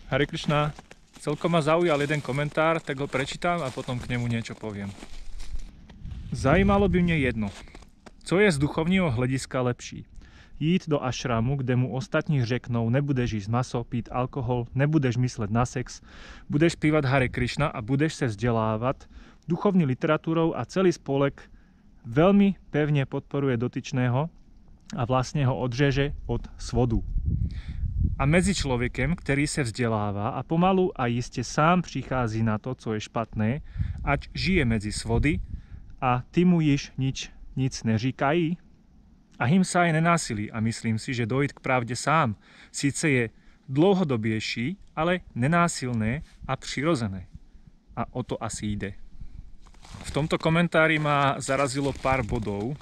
Hare Krishna, celkom ma zaujal jeden komentár, tak ho prečítam a potom k nemu niečo poviem. Zajímalo by mne jedno. Co je z duchovního hlediska lepší? Jít do ašramu, kde mu ostatní řeknou, nebudeš jíst maso, pít alkohol, nebudeš myslet na sex, budeš zpívat Hare Krishna a budeš se vzdělávat duchovní literatúrou a celý spolek veľmi pevne podporuje dotyčného a vlastne ho odřeže od svodu. A mezi člověkem, který se vzdělává a pomalu a jistě sám přichází na to, co je špatné, ať žije mezi svody a ty mu již nic neříkají? Ahimsa je nenásilí a myslím si, že dojít k pravdě sám síce je dlouhodobější, ale nenásilné a přirozené. A o to asi jde. V tomto komentári ma zarazilo pár bodov.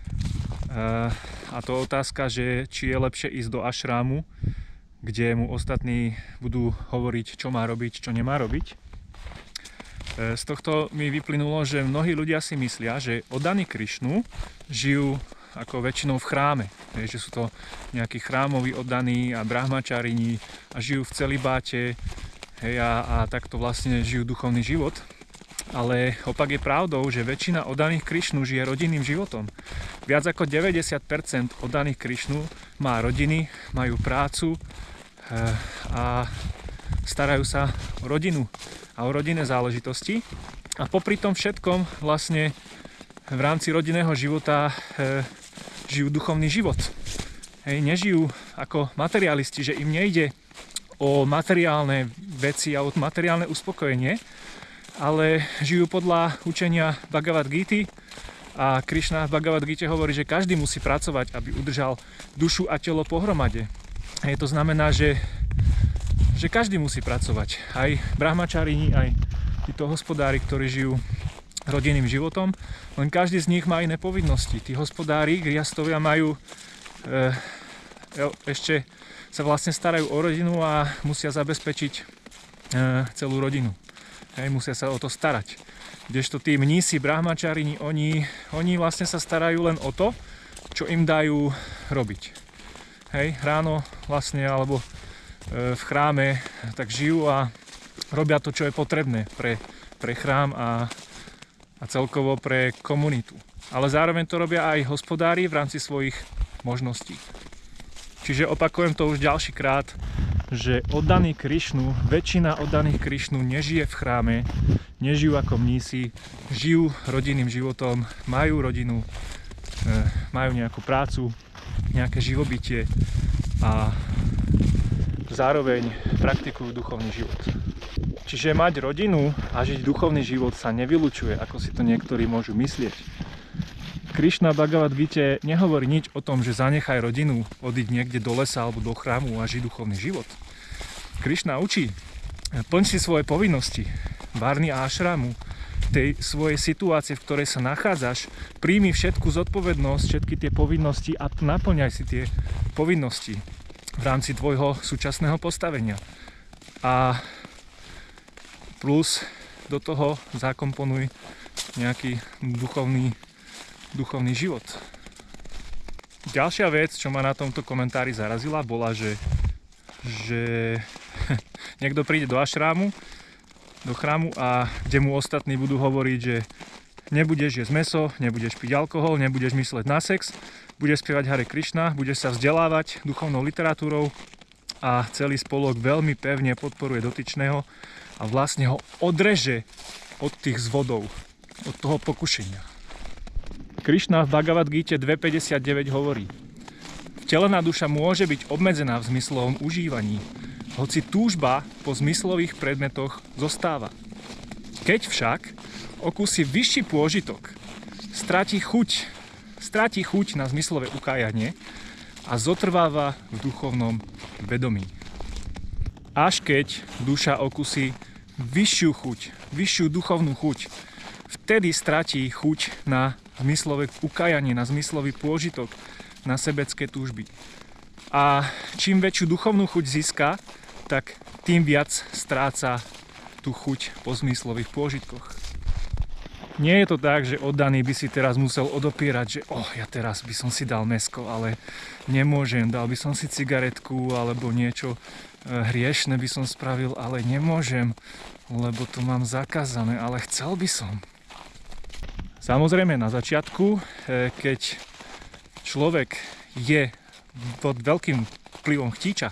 A to otázka, že či je lepšie ísť do ašrámu, kde mu ostatní budú hovoriť, čo má robiť, čo nemá robiť. Z tohto mi vyplynulo, že mnohí ľudia si myslia, že oddaní Krišnu žijú ako väčšinou v chráme. Že sú to nejakí chrámoví oddaní a brahmačarini a žijú v celibáte a takto vlastne žijú duchovný život. Ale opak je pravdou, že väčšina oddaných Krišnu žije rodinným životom. Viac ako 90% oddaných Krišnu má rodiny, majú prácu a starajú sa o rodinu a o rodinné záležitosti. A popri tom všetkom vlastne v rámci rodinného života žijú duchovný život. Nežijú ako materialisti, že im nejde o materiálne veci a o materiálne uspokojenie, ale žijú podľa učenia Bhagavad Gity a Krišna v Bhagavad Gite hovorí, že každý musí pracovať, aby udržal dušu a telo pohromade. To znamená, že každý musí pracovať. Aj brahmačarini, aj títo hospodári, ktorí žijú rodinným životom, len každý z nich má iné povinnosti. Tí hospodári, griastovia majú ešte sa vlastne starajú o rodinu a musia zabezpečiť celú rodinu. Musia sa o to starať. Kdežto tí mnísi, brahmačarini, oni vlastne sa starajú len o to, čo im dajú robiť. Ráno vlastne alebo v chráme tak žijú a robia to, čo je potrebné pre chrám a celkovo pre komunitu. Ale zároveň to robia aj hospodári v rámci svojich možností. Čiže opakujem to už ďalší krát, že oddaní Krišnu, väčšina oddaných Krišnu nežije v chráme, nežijú ako mnísi, žijú rodinným životom, majú rodinu, majú nejakú prácu, nejaké živobytie a zároveň praktikujú duchovný život. Čiže mať rodinu a žiť duchovný život sa nevylučuje, ako si to niektorí môžu myslieť. Krišna v Bhagavad Gite nehovorí nič o tom, že zanechaj rodinu, odíď niekde do lesa alebo do chrámu a žij duchovný život. Krišna učí, plň si svoje povinnosti, varny a ašramu, tej svojej situácie, v ktorej sa nachádzaš, príjmi všetku zodpovednosť, všetky tie povinnosti a naplňaj si tie povinnosti v rámci tvojho súčasného postavenia. A plus do toho zakomponuj nejaký duchovný život. Ďalšia vec, čo ma na tomto komentári zarazila, bola, že niekto príde do ašrámu, do chrámu a kde mu ostatní budú hovoriť, že nebudeš jesť mäso, nebudeš piť alkohol, nebudeš mysleť na sex, budeš spievať Hare Krishna, budeš sa vzdelávať duchovnou literatúrou a celý spolok veľmi pevne podporuje dotyčného a vlastne ho odreže od tých zvodov, od toho pokušenia. Krišna v Bhagavad Gite 2.59 hovorí: Vtelená duša môže byť obmedzená v zmyslovom užívaní, hoci túžba po zmyslových predmetoch zostáva. Keď však okúsi vyšší pôžitok, stratí chuť na zmyslové ukájanie a zotrváva v duchovnom vedomí. Až keď duša okúsi vyššiu duchovnú chuť, vtedy stratí chuť na zmyslové ukájanie, na zmyslový pôžitok, na sebecké túžby. A čím väčšiu duchovnú chuť získa, tak tým viac stráca tú chuť po zmyslových pôžitkoch. Nie je to tak, že oddaný by si teraz musel odopierať, že ja teraz by som si dal mäsko, ale nemôžem, dal by som si cigaretku alebo niečo hriešne by som spravil, ale nemôžem, lebo to mám zakázané, ale chcel by som. Samozrejme na začiatku, keď človek je pod veľkým vplyvom chtíča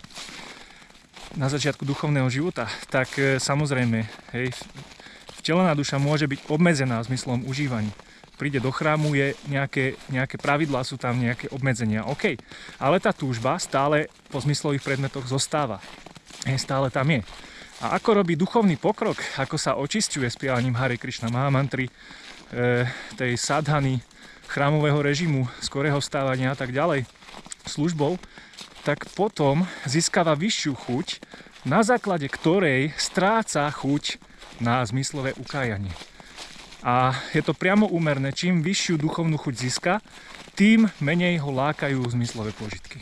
na začiatku duchovného života, tak samozrejme, hej, vtelená duša môže byť obmedzená zmyslom užívaní. Príde do chrámu, je nejaké pravidlá, sú tam nejaké obmedzenia, OK. Ale tá túžba stále po zmyslových predmetoch zostáva. Stále tam je. A ako robí duchovný pokrok, ako sa očisťuje spievaním Hare Krishna Mahamantry, tej sadhany, chrámového režimu, skorého vstávania a tak ďalej, službou, tak potom získava vyššiu chuť, na základe ktorej stráca chuť na zmyslové ukájanie. A je to priamo úmerné, čím vyššiu duchovnú chuť získa, tým menej ho lákajú zmyslové pôžitky.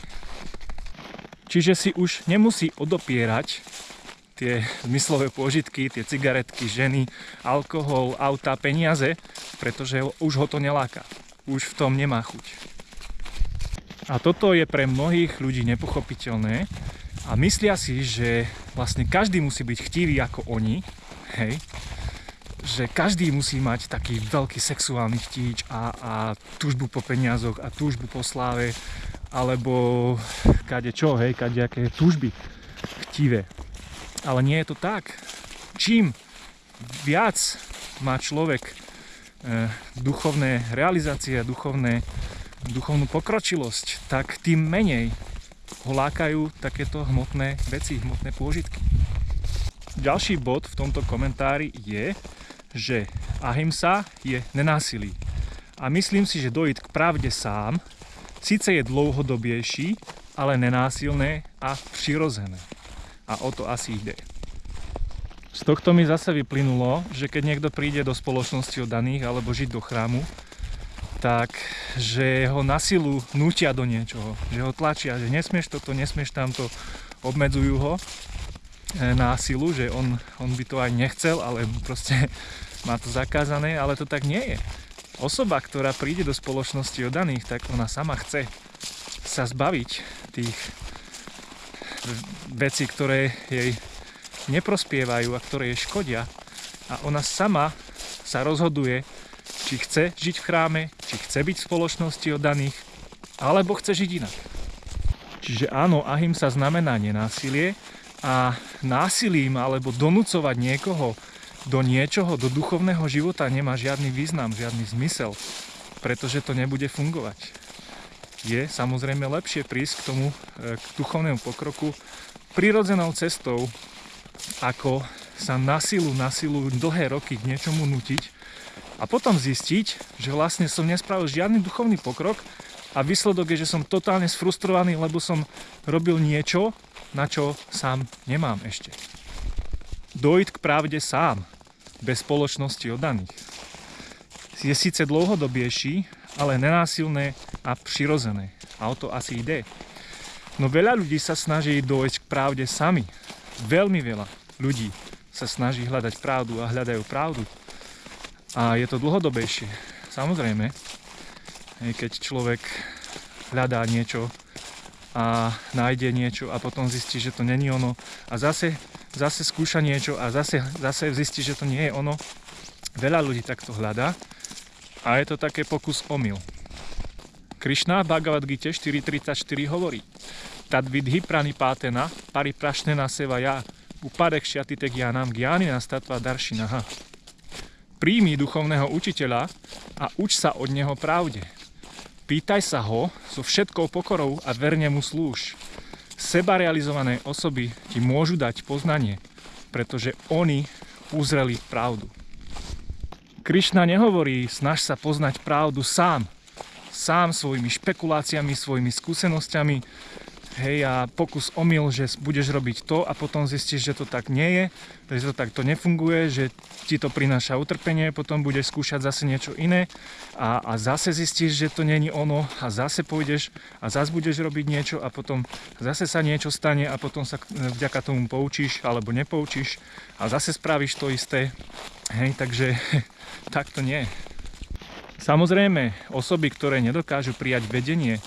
Čiže si už nemusí odopierať tie zmyslové pôžitky, tie cigaretky, ženy, alkohol, auta, peniaze, pretože už ho to neláka. Už v tom nemá chuť. A toto je pre mnohých ľudí nepochopiteľné a myslia si, že vlastne každý musí byť chtivý ako oni, hej, že každý musí mať taký veľký sexuálny chtíč a túžbu po peniazoch a túžbu po sláve, alebo kadečo, hej, kadejaké túžby chtivé. Ale nie je to tak. Čím viac má človek duchovné realizácie, duchovnú pokročilosť, tak tým menej ho lákajú takéto hmotné veci, hmotné pôžitky. Ďalší bod v tomto komentári je, že ahimsa je nenásilí. A myslím si, že dojít k pravde sám síce je dlouhodobejší, ale nenásilné a přirozené. A o to asi ide. Z tohto mi zase vyplynulo, že keď niekto príde do spoločnosti oddaných alebo žiť do chrámu, tak že ho na silu nútia do niečoho, že ho tlačia, že nesmieš toto, nesmieš tamto, obmedzujú ho na silu, že on by to aj nechcel, ale proste má to zakázané, ale to tak nie je. Osoba, ktorá príde do spoločnosti oddaných, tak ona sama chce sa zbaviť tých vecí, ktoré jej neprospievajú a ktoré jej škodia. A ona sama sa rozhoduje, či chce žiť v chráme, či chce byť v spoločnosti oddaných, alebo chce žiť inak. Čiže áno, ahimsa znamená nenásilie a násilím alebo donúcovať niekoho do niečoho, do duchovného života nemá žiadny význam, žiadny zmysel, pretože to nebude fungovať. Je samozrejme lepšie prísť k tomu, k duchovnému pokroku prirodzenou cestou, ako sa na silu dlhé roky k niečomu nútiť a potom zistiť, že vlastne som nespravil žiadny duchovný pokrok a výsledok je, že som totálne sfrustrovaný, lebo som robil niečo, na čo sám nemám ešte. Dojít k pravde sám, bez spoločnosti oddaných. Je síce dlhodobejší, ale nenásilné a přirozené. A o to asi ide. No veľa ľudí sa snaží dojsť k pravde sami. Veľmi veľa ľudí sa snaží hľadať pravdu a hľadajú pravdu. A je to dlhodobejšie. Samozrejme, keď človek hľadá niečo a nájde niečo a potom zistí, že to není ono a zase skúša niečo a zase zistí, že to nie je ono. Veľa ľudí takto hľadá a je to také pokus omyl. Krishna v Bhagavad Gite 4.34 hovorí: Tad vidhi pranipátena pariprašnena sevaya upadek šyatite gyánam gyánina statva darshinaha. Príjmi duchovného učiteľa a uč sa od neho pravde. Pýtaj sa ho so všetkou pokorou a verne mu slúž. Sebarealizované osoby ti môžu dať poznanie, pretože oni uzreli pravdu. Krishna nehovorí, snaž sa poznať pravdu sám svojimi špekuláciami, svojimi skúsenosťami, hej, a pokus omyl, že budeš robiť to a potom zistíš, že to tak nie je, že to takto nefunguje, že ti to prináša utrpenie, potom budeš skúšať zase niečo iné a zase zistíš, že to nie je ono a zase pôjdeš a zase budeš robiť niečo a potom zase sa niečo stane a potom sa vďaka tomu poučíš alebo nepoučíš a zase spravíš to isté. Hej, takže tak to nie. Samozrejme, osoby, ktoré nedokážu prijať vedenie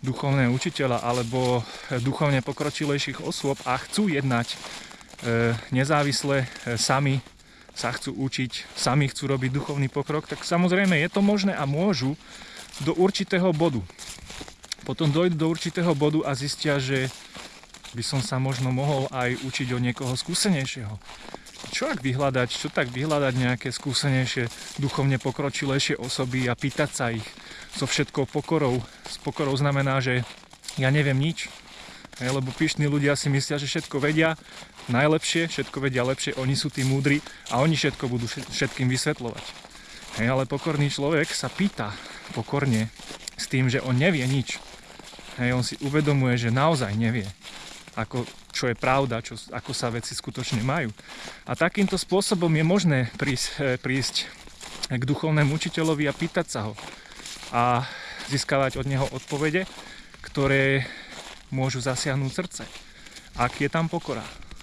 duchovného učiteľa alebo duchovne pokročilejších osôb a chcú jednať nezávisle, sami sa chcú učiť, sami chcú robiť duchovný pokrok, tak samozrejme je to možné a môžu do určitého bodu. Potom dojdu do určitého bodu a zistia, že by som sa možno mohol aj učiť od niekoho skúsenejšieho. Čo tak vyhľadať nejaké skúsenejšie, duchovne pokročilejšie osoby a pýtať sa ich so všetkou pokorou. S pokorou znamená, že ja neviem nič, lebo pyšní ľudia si myslia, že všetko vedia najlepšie, všetko vedia lepšie, oni sú tí múdri a oni všetko budú všetkým vysvetľovať. Ale pokorný človek sa pýta pokorne s tým, že on nevie nič. On si uvedomuje, že naozaj nevie, čo je pravda, ako sa veci skutočne majú. A takýmto spôsobom je možné prísť k duchovnému učiteľovi a pýtať sa ho. A získavať od neho odpovede, ktoré môžu zasiahnuť srdce. Ak je tam pokora.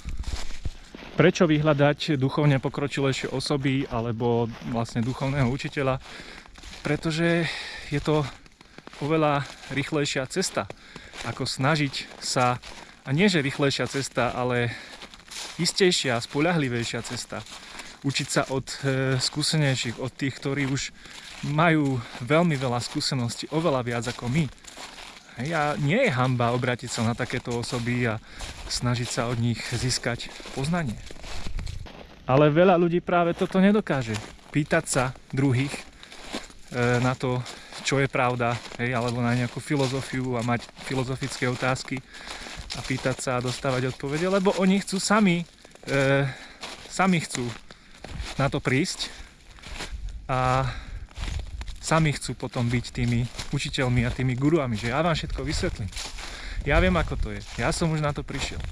Prečo vyhľadať duchovne pokročilejšie osoby alebo vlastne duchovného učiteľa? Pretože je to oveľa rýchlejšia cesta, ako snažiť sa, a nie že rýchlejšia cesta, ale istejšia, spoľahlivejšia cesta. Učiť sa od skúsenejších, od tých, ktorí už majú veľmi veľa skúseností, oveľa viac ako my. A nie je hanba obrátiť sa na takéto osoby a snažiť sa od nich získať poznanie. Ale veľa ľudí práve toto nedokáže. Pýtať sa druhých na to, čo je pravda, alebo na nejakú filozofiu a mať filozofické otázky a pýtať sa a dostávať odpovede, lebo oni chcú sami chcú na to prísť a sami chcú potom byť tými učiteľmi a tými guruami, že ja vám všetko vysvetlím. Ja viem, ako to je. Ja som už na to prišiel.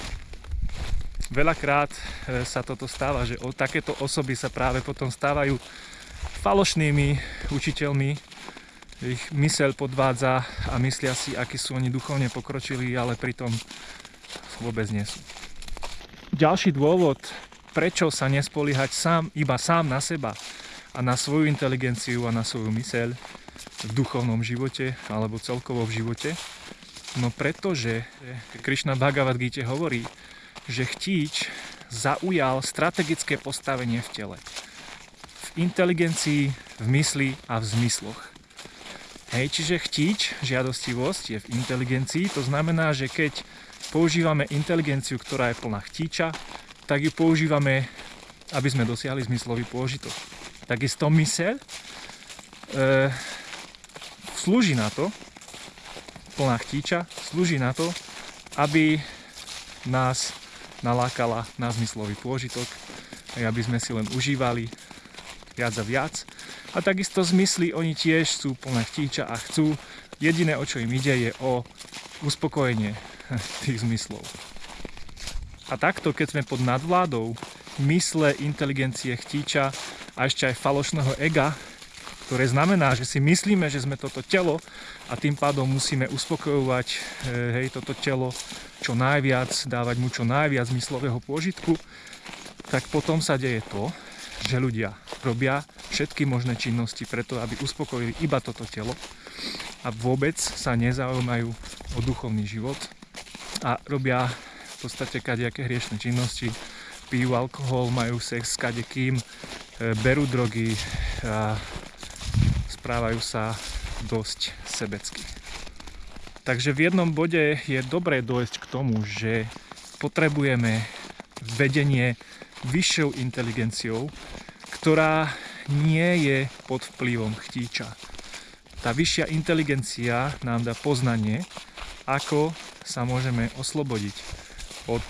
Veľakrát sa toto stáva, že takéto osoby sa práve potom stávajú falošnými učiteľmi. Ich myseľ podvádza a myslia si, akí sú oni duchovne pokročili, ale pritom vôbec nie sú. Ďalší dôvod, prečo sa nespoliehať iba sám na seba a na svoju inteligenciu a na svoju myseľ v duchovnom živote alebo celkovo v živote, no pretože Krišna Bhagavad Gite hovorí, že chtíč zaujal strategické postavenie v tele. V inteligencii, v mysli a v zmysloch. Čiže chtíč, žiadostivosť je v inteligencii, to znamená, že keď používame inteligenciu, ktorá je plná chtíča, tak ju používame, aby sme dosiahli zmyslový pôžitok. Takisto myseľ slúži na to, plná chtíča, slúži na to, aby nás nalákala na zmyslový pôžitok, aby sme si len užívali viac a viac. A takisto zmysly, oni tiež sú plné chtíča a chcú, jediné, o čo im ide, je o uspokojenie tých zmyslov. A takto, keď sme pod nadvládou mysle, inteligencie, chtíča a ešte aj falošného ega, ktoré znamená, že si myslíme, že sme toto telo a tým pádom musíme uspokojovať toto telo čo najviac, dávať mu čo najviac zmyslového pôžitku, tak potom sa deje to, že ľudia robia všetky možné činnosti preto, aby uspokojili iba toto telo a vôbec sa nezaujímajú o duchovný život a robia v podstate kadejaké hriešne činnosti, pijú alkohol, majú sex s kadekým, berú drogy a správajú sa dosť sebecky. Takže v jednom bode je dobré dojsť k tomu, že potrebujeme vedenie vyššou inteligenciou, ktorá nie je pod vplyvom chtíča. Tá vyššia inteligencia nám dá poznanie, ako sa môžeme oslobodiť od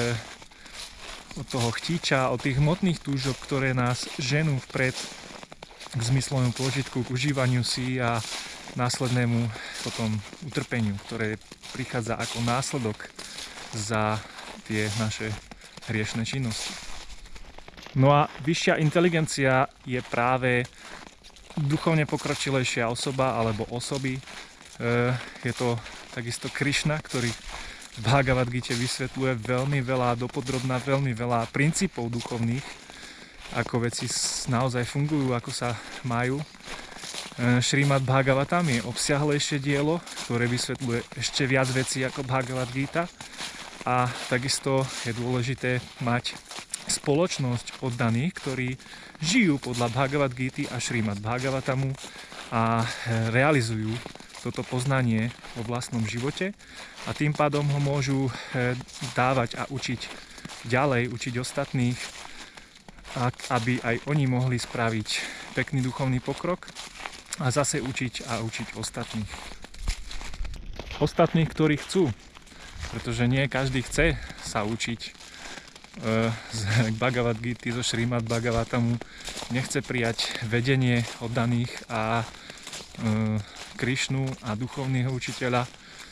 toho chtíča, od tých hmotných túžob, ktoré nás ženú vpred k zmyslovému pôžitku, k užívaniu si a následnému potom utrpeniu, ktoré prichádza ako následok za tie naše hriešne činnosti. No a vyššia inteligencia je práve duchovne pokročilejšia osoba alebo osoby. Je to takisto Krišna, ktorý v Bhagavad Gite vysvetľuje veľmi veľa dopodrobná, veľmi veľa princípov duchovných, ako veci naozaj fungujú, ako sa majú. Šrímad Bhagavatam je obsiahlejšie dielo, ktoré vysvetľuje ešte viac vecí ako Bhagavad Gita. A takisto je dôležité mať spoločnosť oddaných, ktorí žijú podľa Bhagavad Gity a Šrímad Bhagavatamu a realizujú toto poznanie vo vlastnom živote a tým pádom ho môžu dávať a učiť ďalej, učiť ostatných, aby aj oni mohli spraviť pekný duchovný pokrok a zase učiť a učiť ostatných. Ostatných, ktorí chcú, pretože nie každý chce sa učiť z Bhagavad Gity, zo Šrímad Bhagavatamu, nechce prijať vedenie oddaných a Krišnu a duchovného učiteľa.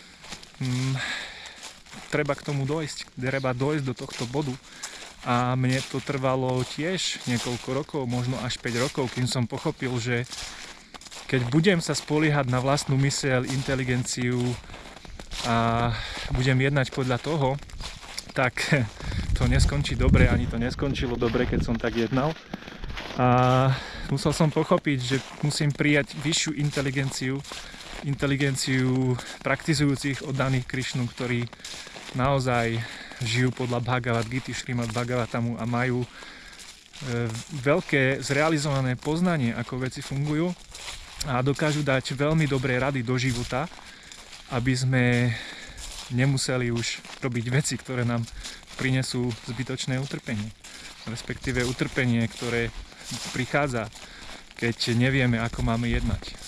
Treba k tomu dojsť, treba dojsť do tohto bodu. A mne to trvalo tiež niekoľko rokov, možno až 5 rokov, kým som pochopil, že keď budem sa spoliehať na vlastnú myseľ, inteligenciu a budem jednať podľa toho, tak to neskončí dobre, ani to neskončilo dobre, keď som tak jednal. A musel som pochopiť, že musím prijať vyššiu inteligenciu praktizujúcich oddaných Krišnu, ktorí naozaj žijú podľa Bhagavad Gity, Šrímad Bhagavatamu a majú veľké zrealizované poznanie, ako veci fungujú a dokážu dať veľmi dobré rady do života, aby sme nemuseli už robiť veci, ktoré nám prinesú zbytočné utrpenie. Respektíve utrpenie, ktoré prichádza, keď nevieme, ako máme jednať.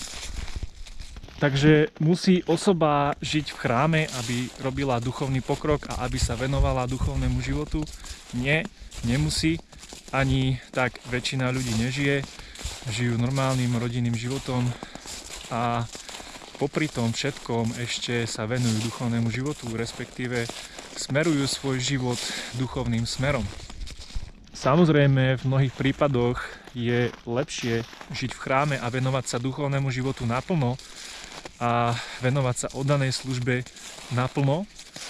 Takže musí osoba žiť v chráme, aby robila duchovný pokrok a aby sa venovala duchovnému životu? Nie, nemusí. Ani tak väčšina ľudí nežije. Žijú normálnym rodinným životom a popri tom všetkom ešte sa venujú duchovnému životu, respektíve smerujú svoj život duchovným smerom. Samozrejme, v mnohých prípadoch je lepšie žiť v chráme a venovať sa duchovnému životu naplno a venovať sa oddanej službe naplno,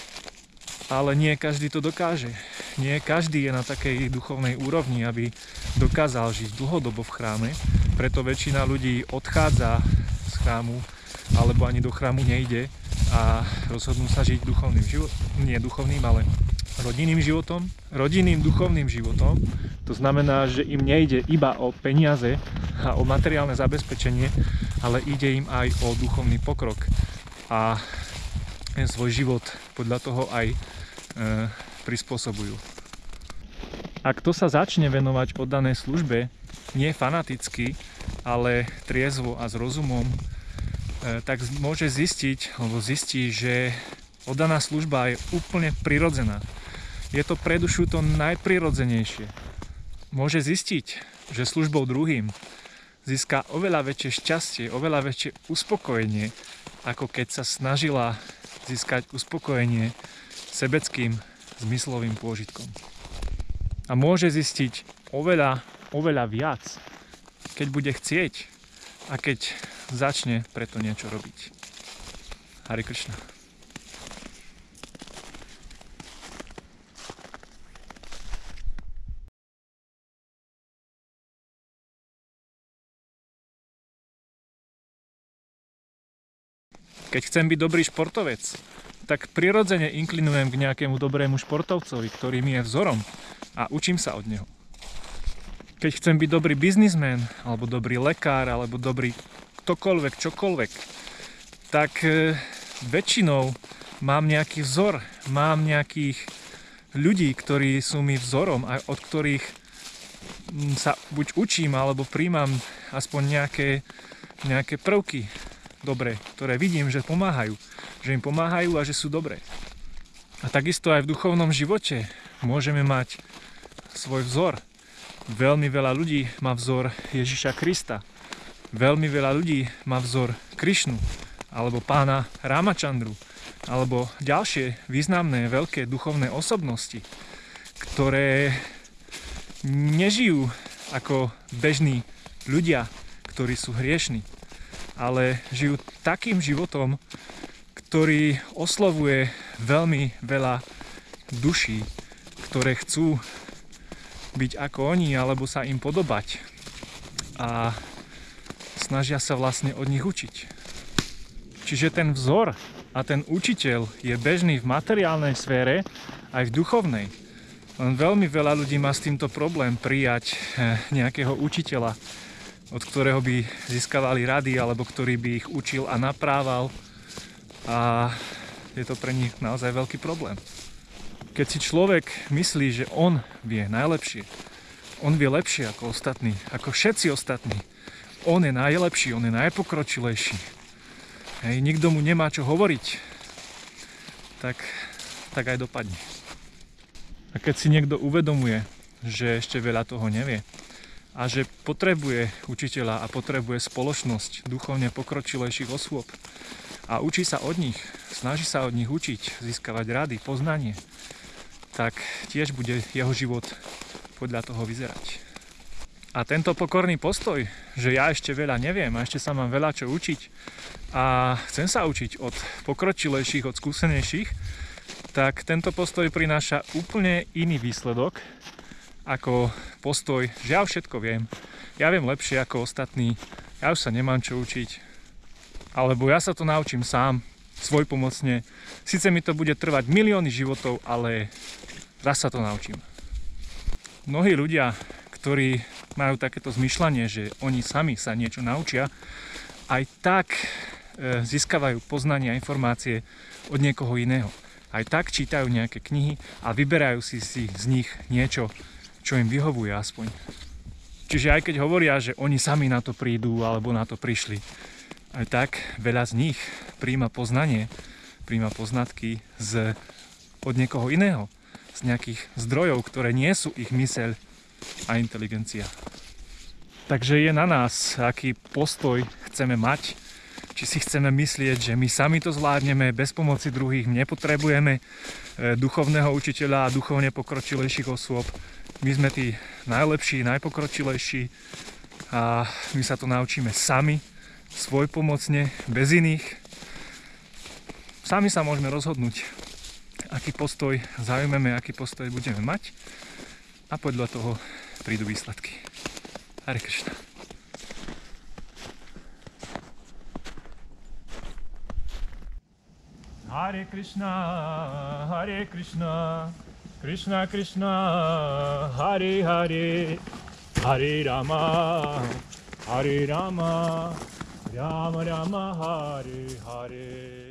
ale nie každý to dokáže. Nie každý je na takej duchovnej úrovni, aby dokázal žiť dlhodobo v chráme, preto väčšina ľudí odchádza z chrámu alebo ani do chrámu nejde a rozhodnú sa žiť duchovným životom, nie duchovným, ale rodinným životom, rodinným duchovným životom. To znamená, že im nejde iba o peniaze a o materiálne zabezpečenie, ale ide im aj o duchovný pokrok a svoj život podľa toho aj prispôsobujú. Ak to sa začne venovať oddanej službe, nie fanaticky, ale triezvo a s rozumom, tak môže zistiť, alebo zistí, že oddaná služba je úplne prirodzená. Je to pre dušu to najprirodzenejšie. Môže zistiť, že službou druhým získa oveľa väčšie šťastie, oveľa väčšie uspokojenie, ako keď sa snažila získať uspokojenie sebeckým zmyslovým pôžitkom. A môže zistiť oveľa viac, keď bude chcieť a keď začne preto niečo robiť. Hare Krishna. Keď chcem byť dobrý športovec, tak prirodzene inklinujem k nejakému dobrému športovcovi, ktorý mi je vzorom a učím sa od neho. Keď chcem byť dobrý biznismen, alebo dobrý lekár, alebo dobrý ktokoľvek, čokoľvek, tak väčšinou mám nejaký vzor, mám nejakých ľudí, ktorí sú mi vzorom a od ktorých sa buď učím, alebo príjmam aspoň nejaké prvky dobré, ktoré vidím, že pomáhajú. Že im pomáhajú a že sú dobré. A takisto aj v duchovnom živote môžeme mať svoj vzor. Veľmi veľa ľudí má vzor Ježiša Krista. Veľmi veľa ľudí má vzor Krišnu, alebo pána Ramachandru, alebo ďalšie významné veľké duchovné osobnosti, ktoré nežijú ako bežní ľudia, ktorí sú hriešni, ale žijú takým životom, ktorý oslovuje veľmi veľa duší, ktoré chcú byť ako oni alebo sa im podobať. A snažia sa vlastne od nich učiť. Čiže ten vzor a ten učiteľ je bežný v materiálnej sfére aj v duchovnej. Len veľmi veľa ľudí má s týmto problém prijať nejakého učiteľa, od ktorého by získavali rady, alebo ktorý by ich učil a naprával. A je to pre nich naozaj veľký problém. Keď si človek myslí, že on vie najlepšie, on vie lepšie ako ostatní, ako všetci ostatní, on je najlepší, on je najpokročilejší, hej, nikto mu nemá čo hovoriť, tak aj dopadne. A keď si niekto uvedomuje, že ešte veľa toho nevie a že potrebuje učiteľa a potrebuje spoločnosť duchovne pokročilejších osôb a učí sa od nich, snaží sa od nich učiť, získavať rady, poznanie, tak tiež bude jeho život podľa toho vyzerať. A tento pokorný postoj, že ja ešte veľa neviem a ešte sa mám veľa čo učiť a chcem sa učiť od pokročilejších, od skúsenejších, tak tento postoj prináša úplne iný výsledok ako postoj, že ja všetko viem, ja viem lepšie ako ostatní, ja už sa nemám čo učiť, alebo ja sa to naučím sám, svojpomocne, síce mi to bude trvať milióny životov, ale raz sa to naučím. Mnohí ľudia, ktorí majú takéto zmýšľanie, že oni sami sa niečo naučia, aj tak získavajú poznanie a informácie od niekoho iného. Aj tak čítajú nejaké knihy a vyberajú si z nich niečo, čo im vyhovuje aspoň. Čiže aj keď hovoria, že oni sami na to prídu alebo na to prišli, aj tak veľa z nich príjma poznanie, príjma poznatky od niekoho iného, z nejakých zdrojov, ktoré nie sú ich myseľ a inteligencia. Takže je na nás, aký postoj chceme mať, či si chceme myslieť, že my sami to zvládneme, bez pomoci druhých, nepotrebujeme duchovného učiteľa a duchovne pokročilejších osôb. My sme tí najlepší, najpokročilejší a my sa to naučíme sami, svojpomocne, bez iných. Sami sa môžeme rozhodnúť, aký postoj zaujmeme, aký postoj budeme mať a podľa toho prídu výsledky. Hare Krishna. Hare Krishna, Hare Krishna, Krishna Krishna, Hare Hare, Hare Rama, Hare Rama, Rama Rama, Hare Hare.